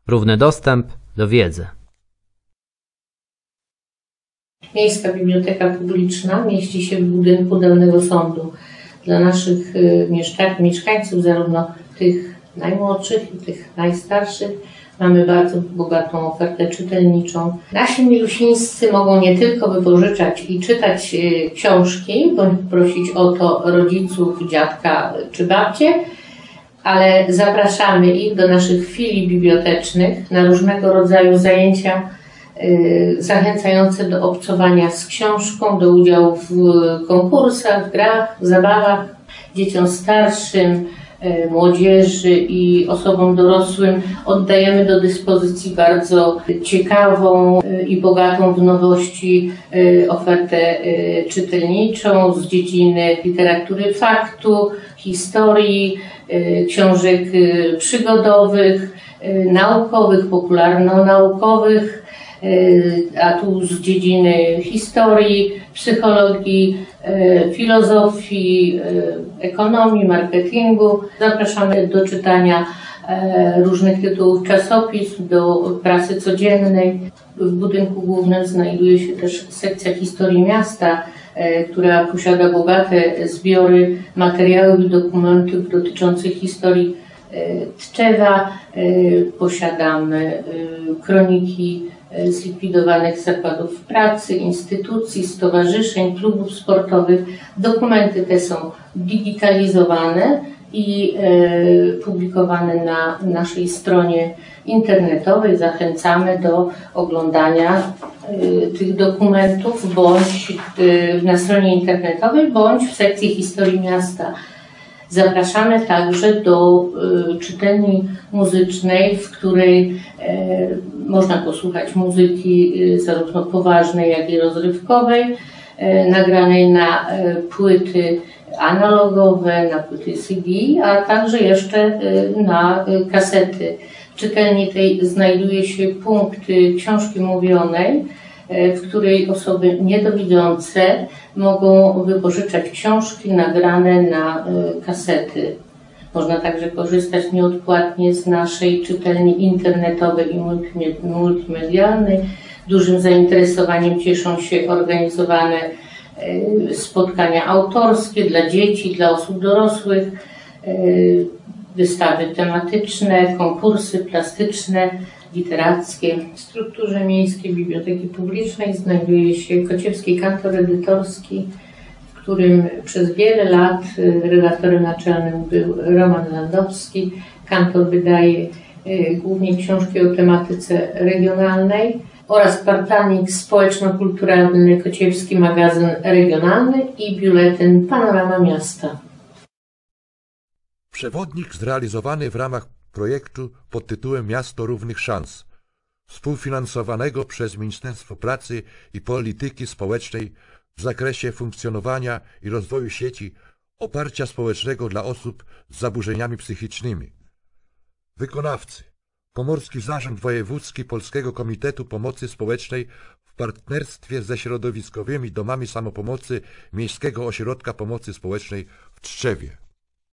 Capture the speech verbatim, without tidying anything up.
Równy dostęp do wiedzy. Miejska Biblioteka Publiczna mieści się w budynku Dolnego Sądu. Dla naszych mieszkańców, zarówno tych najmłodszych, i tych najstarszych, mamy bardzo bogatą ofertę czytelniczą. Nasi milusińscy mogą nie tylko wypożyczać i czytać książki, bądź prosić o to rodziców, dziadka czy babcię, ale zapraszamy ich do naszych filii bibliotecznych na różnego rodzaju zajęcia zachęcające do obcowania z książką, do udziału w konkursach, grach, zabawach. Dzieciom starszym, młodzieży i osobom dorosłym oddajemy do dyspozycji bardzo ciekawą i bogatą w nowości ofertę czytelniczą z dziedziny literatury faktu, historii, książek przygodowych, naukowych, popularno-naukowych, a tu z dziedziny historii, psychologii, filozofii, ekonomii, marketingu. Zapraszamy do czytania różnych tytułów czasopism, do prasy codziennej. W budynku głównym znajduje się też sekcja historii miasta, która posiada bogate zbiory materiałów i dokumentów dotyczących historii Tczewa. Posiadamy kroniki zlikwidowanych zakładów pracy, instytucji, stowarzyszeń, klubów sportowych. Dokumenty te są digitalizowane i publikowane na naszej stronie internetowej. Zachęcamy do oglądania tych dokumentów bądź na stronie internetowej, bądź w sekcji historii miasta. Zapraszamy także do czytelni muzycznej, w której można posłuchać muzyki zarówno poważnej, jak i rozrywkowej, nagranej na płyty analogowe, na płyty C D, a także jeszcze na kasety. W czytelni tej znajduje się punkt książki mówionej, w której osoby niedowidzące mogą wypożyczać książki nagrane na kasety. Można także korzystać nieodpłatnie z naszej czytelni internetowej i multimedialnej. Dużym zainteresowaniem cieszą się organizowane spotkania autorskie dla dzieci, dla osób dorosłych, wystawy tematyczne, konkursy plastyczne, literackie. W strukturze Miejskiej Biblioteki Publicznej znajduje się Kociewski Kantor Edytorski, w którym przez wiele lat redaktorem naczelnym był Roman Landowski. Kantor wydaje głównie książki o tematyce regionalnej oraz kwartalnik społeczno-kulturalny Kociewski Magazyn Regionalny i biuletyn Panorama Miasta. Przewodnik zrealizowany w ramach projektu pod tytułem Miasto Równych Szans, współfinansowanego przez Ministerstwo Pracy i Polityki Społecznej w zakresie funkcjonowania i rozwoju sieci oparcia społecznego dla osób z zaburzeniami psychicznymi. Wykonawcy: Pomorski Zarząd Wojewódzki Polskiego Komitetu Pomocy Społecznej w partnerstwie ze środowiskowymi domami samopomocy Miejskiego Ośrodka Pomocy Społecznej w Tczewie.